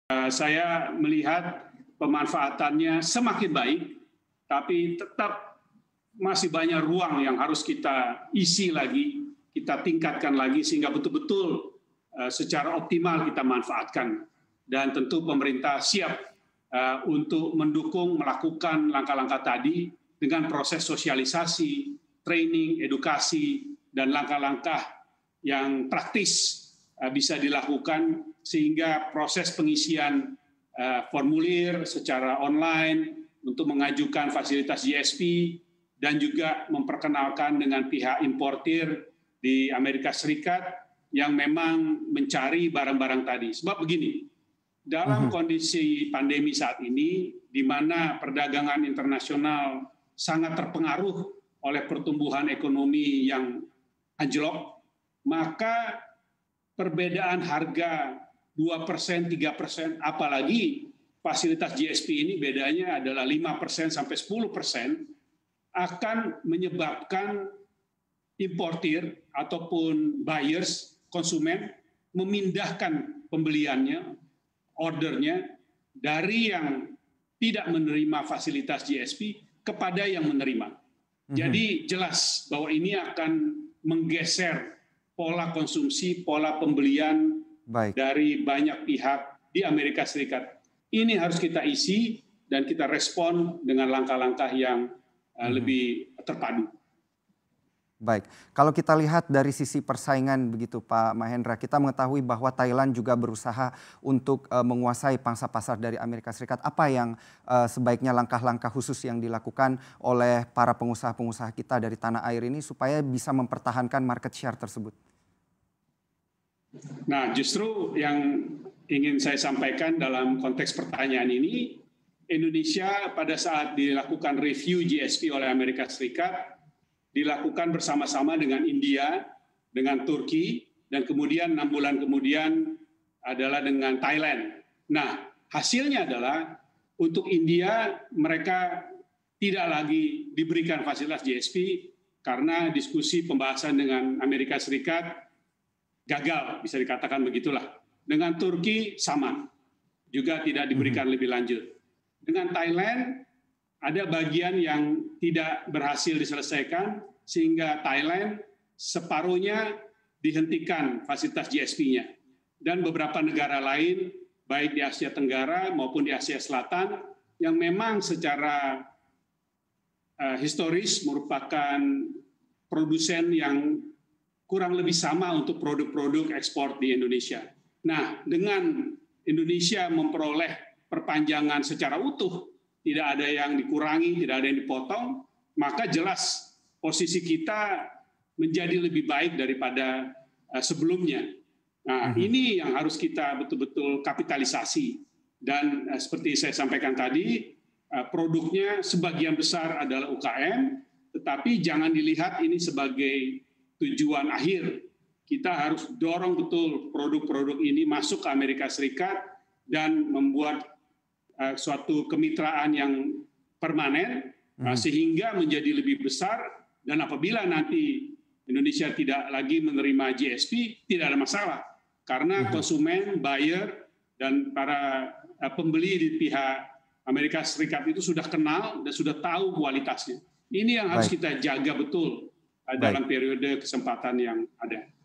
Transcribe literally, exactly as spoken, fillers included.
Uh, saya melihat pemanfaatannya semakin baik, tapi tetap masih banyak ruang yang harus kita isi lagi, kita tingkatkan lagi sehingga betul-betul uh, secara optimal kita manfaatkan. Dan tentu pemerintah siap uh, untuk mendukung melakukan langkah-langkah tadi dengan proses sosialisasi, training, edukasi, dan langkah-langkah yang praktis uh, bisa dilakukan sehingga proses pengisian uh, formulir secara online untuk mengajukan fasilitas G S P dan juga memperkenalkan dengan pihak importir di Amerika Serikat yang memang mencari barang-barang tadi. Sebab begini, dalam kondisi pandemi saat ini, di mana perdagangan internasional sangat terpengaruh oleh pertumbuhan ekonomi yang anjlok, maka perbedaan harga dua persen, tiga persen, apalagi fasilitas G S P ini bedanya adalah lima persen sampai sepuluh persen, akan menyebabkan importir ataupun buyers, konsumen, memindahkan pembeliannya, ordernya, dari yang tidak menerima fasilitas G S P kepada yang menerima. Jadi jelas bahwa ini akan menggeser pola konsumsi, pola pembelian Baik. dari banyak pihak di Amerika Serikat. Ini harus kita isi dan kita respon dengan langkah-langkah yang uh, hmm. lebih terpadu. Baik, kalau kita lihat dari sisi persaingan begitu Pak Mahendra, kita mengetahui bahwa Thailand juga berusaha untuk uh, menguasai pangsa pasar dari Amerika Serikat. Apa yang uh, sebaiknya langkah-langkah khusus yang dilakukan oleh para pengusaha-pengusaha kita dari tanah air ini supaya bisa mempertahankan market share tersebut? Nah, justru yang ingin saya sampaikan dalam konteks pertanyaan ini, Indonesia pada saat dilakukan review G S P oleh Amerika Serikat, dilakukan bersama-sama dengan India, dengan Turki, dan kemudian enam bulan kemudian adalah dengan Thailand. Nah, hasilnya adalah untuk India mereka tidak lagi diberikan fasilitas G S P karena diskusi pembahasan dengan Amerika Serikat gagal, bisa dikatakan begitulah. Dengan Turki sama, juga tidak diberikan hmm. lebih lanjut. Dengan Thailand ada bagian yang tidak berhasil diselesaikan sehingga Thailand separuhnya dihentikan fasilitas G S P-nya. Dan beberapa negara lain baik di Asia Tenggara maupun di Asia Selatan yang memang secara uh, historis merupakan produsen yang kurang lebih sama untuk produk-produk ekspor di Indonesia. Nah, dengan Indonesia memperoleh perpanjangan secara utuh, tidak ada yang dikurangi, tidak ada yang dipotong, maka jelas posisi kita menjadi lebih baik daripada uh, sebelumnya. Nah, mm-hmm. ini yang harus kita betul-betul kapitalisasi. Dan uh, seperti saya sampaikan tadi, uh, produknya sebagian besar adalah U K M, tetapi jangan dilihat ini sebagai tujuan akhir. Kita harus dorong betul produk-produk ini masuk ke Amerika Serikat dan membuat uh, suatu kemitraan yang permanen hmm. uh, sehingga menjadi lebih besar, dan apabila nanti Indonesia tidak lagi menerima G S P, tidak ada masalah karena hmm. konsumen, buyer, dan para uh, pembeli di pihak Amerika Serikat itu sudah kenal dan sudah tahu kualitasnya. Ini yang harus Baik. kita jaga betul dalam periode kesempatan yang ada.